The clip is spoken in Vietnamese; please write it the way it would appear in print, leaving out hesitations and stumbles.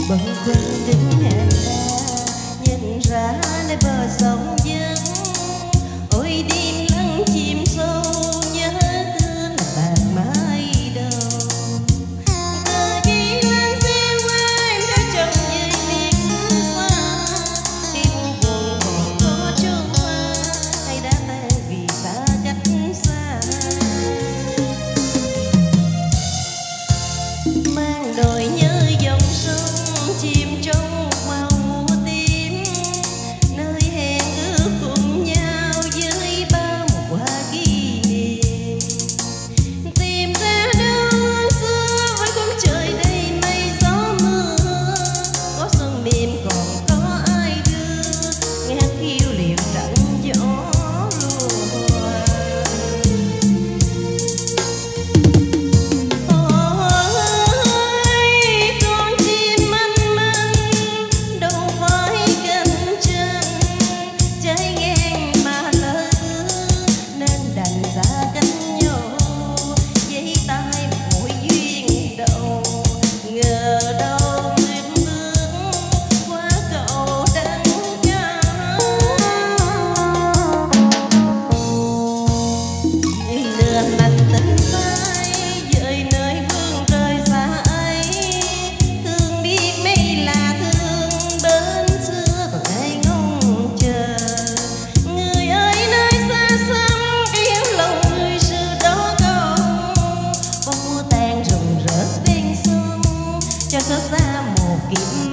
bâng khuâng đứng hẹn ta nhìn ra nơi bờ sông vắng. Ôi đêm lặng chìm sâu nhớ thương là bạc mái đầu. Từ khi lên xe qua em đã chồng về miền xứ xa. Khi buồn còn có chốn hoa hay đã tan vì xa cách xa. Mang đồi nhớ dòng sông chìm trong màu mùa tím, nơi hẹn ước cùng nhau với bao một hoa kỷ niệm. Tìm ra đâu hương xưa với khung trời đầy mây gió mưa, có xuân mềm còn có ai đưa nghe hát khiêu liệm trận gió lùa. Cho xót xa một kiếp